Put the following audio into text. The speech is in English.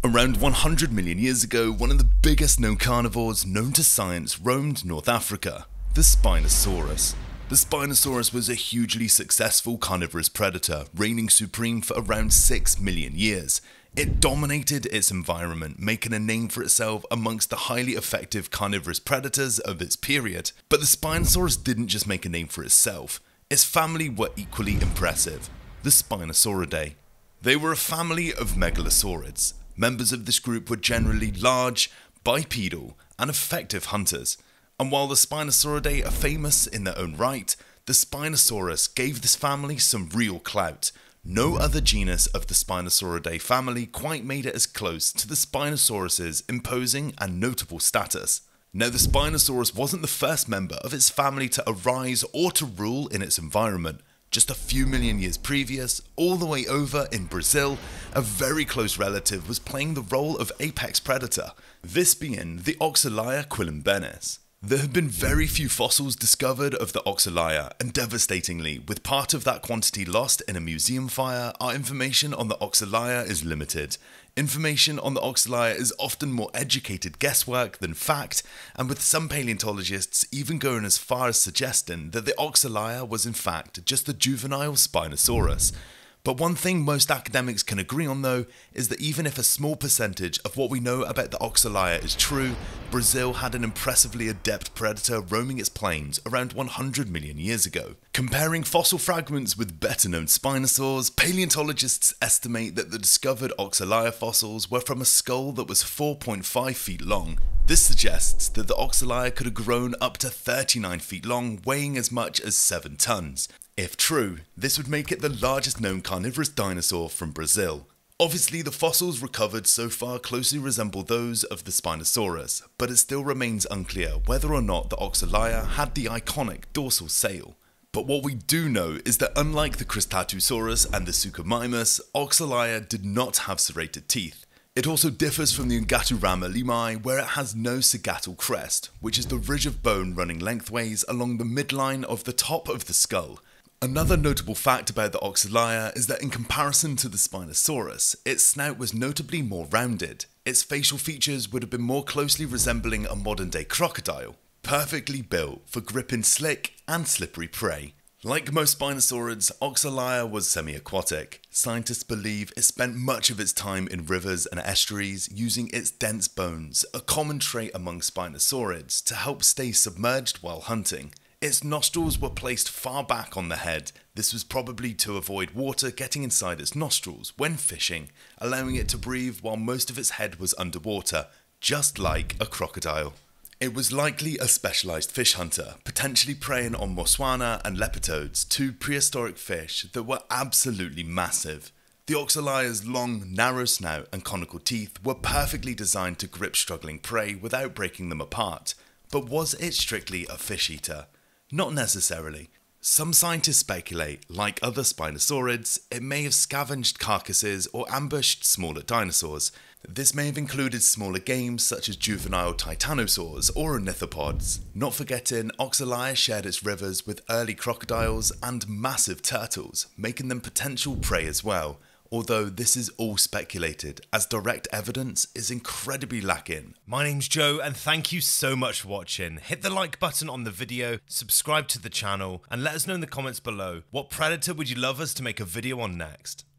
Around 100 million years ago, one of the biggest known carnivores known to science roamed North Africa, the Spinosaurus. The Spinosaurus was a hugely successful carnivorous predator, reigning supreme for around 6 million years. It dominated its environment, making a name for itself amongst the highly effective carnivorous predators of its period. But the Spinosaurus didn't just make a name for itself. Its family were equally impressive, the Spinosauridae. They were a family of megalosaurids. Members of this group were generally large, bipedal, and effective hunters. And while the Spinosauridae are famous in their own right, the Spinosaurus gave this family some real clout. No other genus of the Spinosauridae family quite made it as close to the Spinosaurus's imposing and notable status. Now, the Spinosaurus wasn't the first member of its family to arise or to rule in its environment. Just a few million years previous, all the way over in Brazil, a very close relative was playing the role of apex predator, this being the Oxalaia quilombensis. There have been very few fossils discovered of the Oxalaia, and devastatingly, with part of that quantity lost in a museum fire, our information on the Oxalaia is limited. Information on the Oxalaia is often more educated guesswork than fact, and with some paleontologists even going as far as suggesting that the Oxalaia was in fact just a juvenile Spinosaurus. But one thing most academics can agree on though, is that even if a small percentage of what we know about the Oxalaia is true, Brazil had an impressively adept predator roaming its plains around 100 million years ago. Comparing fossil fragments with better known spinosaurs, paleontologists estimate that the discovered Oxalaia fossils were from a skull that was 4.5 feet long. This suggests that the Oxalaia could have grown up to 39 feet long, weighing as much as 7 tons. If true, this would make it the largest known carnivorous dinosaur from Brazil. Obviously, the fossils recovered so far closely resemble those of the Spinosaurus, but it still remains unclear whether or not the Oxalaia had the iconic dorsal sail. But what we do know is that unlike the Cretaceous and the Suchomimus, Oxalaia did not have serrated teeth. It also differs from the Ungaturama lemur, where it has no sagittal crest, which is the ridge of bone running lengthways along the midline of the top of the skull. Another notable fact about the Oxalaia is that in comparison to the Spinosaurus, its snout was notably more rounded. Its facial features would have been more closely resembling a modern-day crocodile, perfectly built for gripping slick and slippery prey. Like most spinosaurids, Oxalaia was semi-aquatic. Scientists believe it spent much of its time in rivers and estuaries using its dense bones, a common trait among spinosaurids, to help stay submerged while hunting. Its nostrils were placed far back on the head. This was probably to avoid water getting inside its nostrils when fishing, allowing it to breathe while most of its head was underwater, just like a crocodile. It was likely a specialised fish hunter, potentially preying on Morswana and lepidodes, two prehistoric fish that were absolutely massive. The Oxalaia's long, narrow snout and conical teeth were perfectly designed to grip struggling prey without breaking them apart. But was it strictly a fish eater? Not necessarily. Some scientists speculate, like other spinosaurids, it may have scavenged carcasses or ambushed smaller dinosaurs. This may have included smaller game such as juvenile titanosaurs or ornithopods. Not forgetting, Oxalaia shared its rivers with early crocodiles and massive turtles, making them potential prey as well. Although this is all speculated, as direct evidence is incredibly lacking. My name's Joe, and thank you so much for watching. Hit the like button on the video, subscribe to the channel, and let us know in the comments below, what predator would you love us to make a video on next?